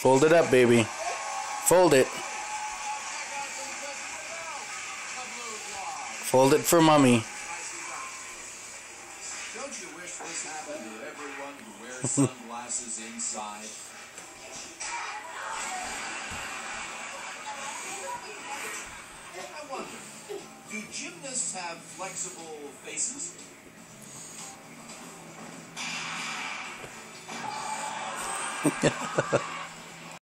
Fold it up, baby. Fold it. Fold it for mommy. Don't you wish this happened to everyone who wears sunglasses inside? I wonder, do gymnasts have flexible faces?